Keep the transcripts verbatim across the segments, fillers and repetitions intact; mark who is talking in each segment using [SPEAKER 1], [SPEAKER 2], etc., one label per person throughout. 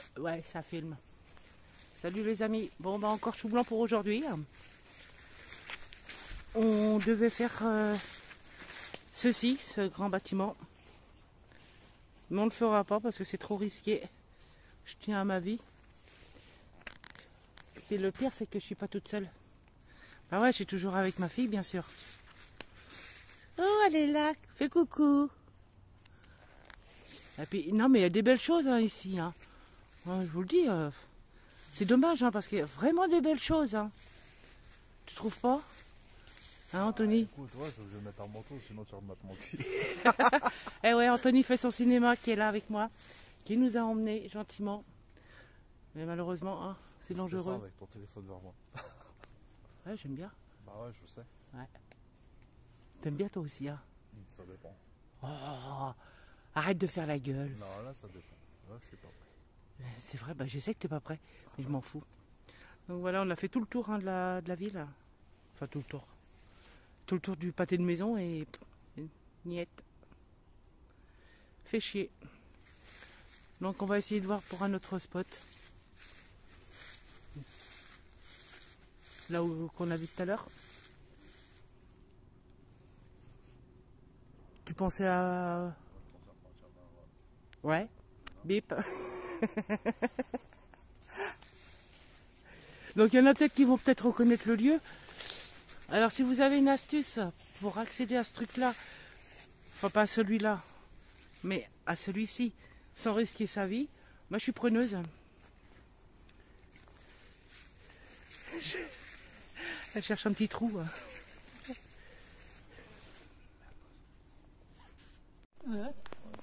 [SPEAKER 1] Ouais, ça filme. Salut les amis. Bon, bah encore chou blanc pour aujourd'hui. On devait faire euh, ceci, ce grand bâtiment. Mais on ne le fera pas parce que c'est trop risqué. Je tiens à ma vie. Et le pire, c'est que je suis pas toute seule. Bah ouais, je suis toujours avec ma fille, bien sûr. Oh, elle est là. Fais coucou. Et puis, non, mais il y a des belles choses hein, ici. Hein. Je vous le dis, euh, c'est dommage hein, parce qu'il y a vraiment des belles choses. Hein. Tu trouves pas? Hein, Anthony?
[SPEAKER 2] Ah, écoute, ouais, je vais mettre un manteau, sinon tu vas me mettre mon cul.
[SPEAKER 1] Eh ouais, Anthony fait son cinéma qui est là avec moi, qui nous a emmenés gentiment. Mais malheureusement, hein, c'est dangereux.
[SPEAKER 2] Avec ton téléphone vers moi.
[SPEAKER 1] Ouais, j'aime bien.
[SPEAKER 2] Bah ouais, je sais.
[SPEAKER 1] Ouais. T'aimes bien toi aussi, hein?
[SPEAKER 2] Ça dépend.
[SPEAKER 1] Oh, arrête de faire la gueule.
[SPEAKER 2] Non, là, ça dépend. Là, je suis pas prêt.
[SPEAKER 1] C'est vrai, bah, je sais que t'es pas prêt, mais je m'en fous. Donc voilà, on a fait tout le tour hein, de, la, de la ville. Enfin, tout le tour. Tout le tour du pâté de maison et... Niette. Fait chier. Donc on va essayer de voir pour un autre spot. Là où qu'on a vu tout à l'heure. Tu pensais à... Ouais. Bip. Donc il y en a peut-être qui vont peut-être reconnaître le lieu. Alors si vous avez une astuce pour accéder à ce truc-là, enfin pas à celui-là, mais à celui-ci, sans risquer sa vie, moi je suis preneuse. Je... Elle cherche un petit trou. Ouais.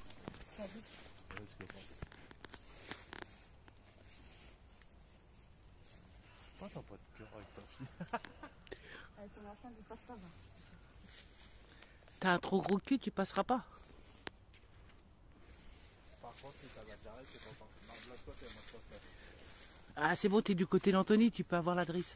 [SPEAKER 2] Pourquoi t'as pas de cœur avec ta fille?
[SPEAKER 3] Avec ton enceinte, il passe là-bas.
[SPEAKER 1] T'as un trop gros cul, tu passeras pas.
[SPEAKER 2] Par contre, si t'as la carrette, c'est pas parti. Non, de l'autre côté, moi je préfère.
[SPEAKER 1] Ah c'est bon, t'es du côté d'Anthony, tu peux avoir la drisse.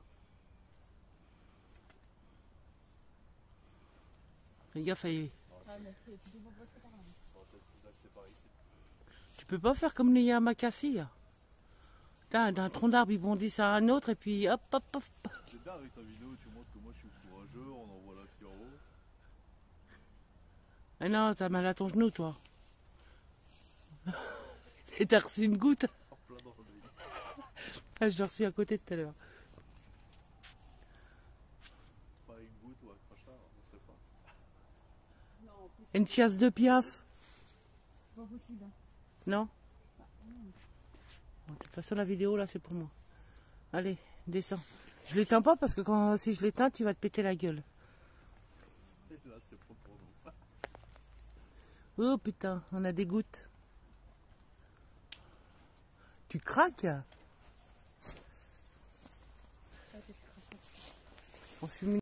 [SPEAKER 1] Fais gaffe, elle...
[SPEAKER 3] Ah, mais tu peux pas passer par là.
[SPEAKER 2] On va peut-être vous laisser par ici.
[SPEAKER 1] Tu peux pas faire comme les Yamakasi. D'un tronc d'arbre, ils bondissent à un autre et puis hop, hop, hop.
[SPEAKER 2] C'est bien avec ta vidéo, tu montres que moi je suis courageux, on envoie la fille en haut.
[SPEAKER 1] Ah non, t'as mal à ton genou, toi. Et t'as reçu une goutte.
[SPEAKER 2] En plein dans le lit.
[SPEAKER 1] Ah, je l'ai reçu à côté tout à l'heure.
[SPEAKER 2] Pas une goutte ou un crachat, on sait pas.
[SPEAKER 3] Non, en plus,
[SPEAKER 1] Une chiasse de piaf.
[SPEAKER 3] c'est pas possible. Hein.
[SPEAKER 1] Non? Bon, de toute façon, la vidéo, là, c'est pour moi. Allez, descends. Je l'éteins pas parce que quand, si je l'éteins, tu vas te péter la gueule.
[SPEAKER 2] Et là, c'est pour pour nous.
[SPEAKER 1] Oh putain, on a des gouttes. Tu craques? On se fume une